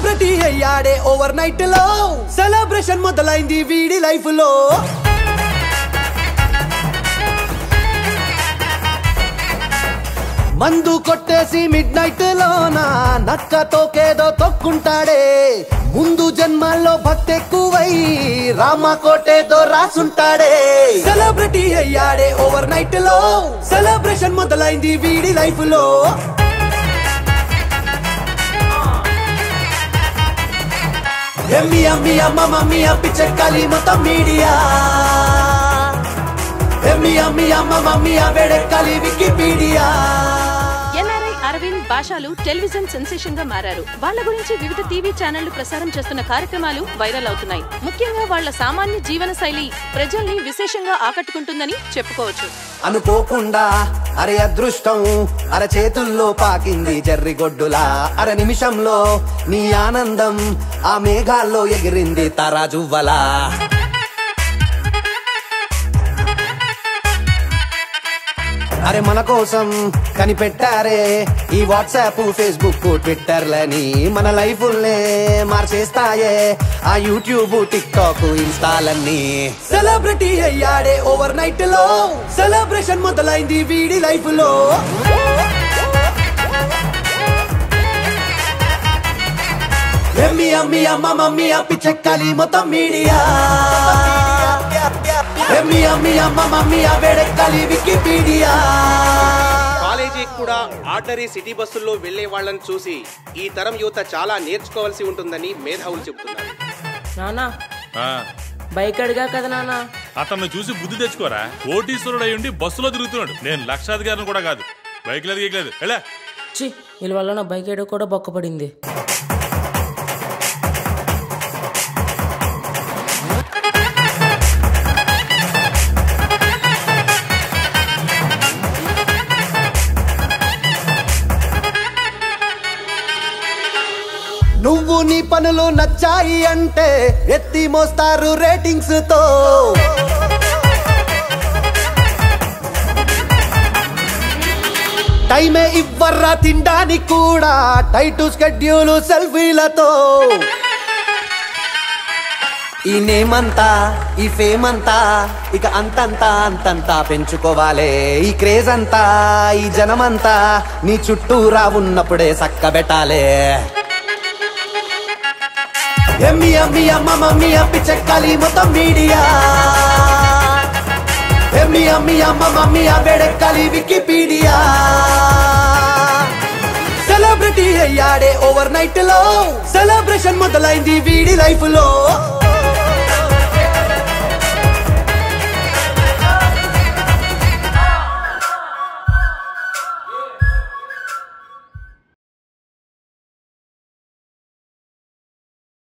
Celebrity అయ్యాడే overnight లో celebration మొదలైంది వీడి లైఫ్ లో మందు కొట్టేసి మిడ్ నైట్ లోనా నక్కతోకేదో తొక్కుంటాడే ముందు జన్మల్లో భక్తి ఎక్కువై రామ కోటేదో రాసుంటాడే సెలబ్రిటీ అయ్యాడే ఓవర్ నైట్ లో సెలబ్రేషన్ మొదలైంది వీడి లైఫ్ లో ఎమ్మి అమ్మి అమ్మ మమ్మీ పిచ్చెక్కాలి మొత్తం మీడియా ఎమ్మి అమ్మి అమ్మ మమ్మీ వేడెక్కాలి వికీపీడియా అరవింద్ భాషలు టెలివిజన్ సెన్సేషన్ గా మారారు. వాళ్ళ గురించి వివిధ టీవీ ఛానళ్లు ప్రసారం చేస్తున్న కార్యక్రమాలు వైరల్ అవుతున్నాయి. ముఖ్యంగా వాళ్ళ సామాన్య జీవన శైలి ప్రజల్ని విశేషంగా ఆకట్టుకుంటుందని చెప్పుకోవచ్చు. అనుకోకుండా అరే అదృష్టం అర చేతుల్లో పాకింది జర్రిగొడ్డులా అర నిమిషంలో నీ ఆనందం ఆ మేఘాల్లో ఎగిరింది తారాజువ్వలా అరే మన కోసం కనిపెట్టారే ఈ వాట్సాప్ ఫేస్బుక్ ట్విట్టర్లని మన లైఫ్లే మార్చేస్తాయే ఆ యూట్యూబ్ టిక్ టాక్ ఇన్స్టాలన్నీ సెలబ్రిటీ అయ్యాడే ఓవర్ నైట్ లో సెలబ్రేషన్ మొదలైంది వీడి లైఫ్ లో ఎమ్మి అమ్మి అమ్మ మమ్మీ పిచ్చెక్కాలి మొత్తం మీడియా ఎమ్మి అమ్మి అమ్మ మమ్మీ వేడెక్కాలి వికీపీడియా కాలేజీకి కూడా ఆర్డినరీ సిటీ బస్సుల్లో వెళ్లే వాళ్ళని చూసి ఈ తరం యువత చాలా నేర్చుకోవాల్సి ఉంటుందని మేధావులు చెబుతున్నారు. నానా బైక్ అడిగా కదా నానా అతన్ని చూసి బుద్ధి తెచ్చుకోరా. కోటీశ్వరుడు అయి ఉండి బస్సులో తిరుగుతున్నాడు. నేను లక్షాధికారిని కూడా కాదు. బైక్ లేదు గీయలేదు ఎలా వీళ్ళ వల్ల నా బైక్ ఏడో కూడా బొక్కపడింది. నువ్వు నీ పనులు నచ్చాయి అంటే ఎత్తి మోస్తారు రేటింగ్స్ తో టైమే ఇవ్వర్రా తినడానికి కూడా టైట్ స్కెడ్యూల్ సెల్ఫీలతో ఈ నేమంతా ఈ ఫేమ్ అంతా ఇక అంతంతా పెంచుకోవాలే ఈ క్రేజ్ అంతా ఈ జనమంతా నీ చుట్టూరా ఉన్నప్పుడే సక్కబెట్టాలే ఎమ్మి అమ్మి అమ్మ మమ్మీ పిచ్చెక్కాలి మొత్తం మీడియా ఎమ్మి అమ్మి అమ్మ మమ్మీ వేడెక్కాలి వికీపీడియా సెలబ్రిటీ అయ్యాడే ఓవర్ నైట్ లో సెలబ్రేషన్ మొదలైంది వీడి లైఫ్ లో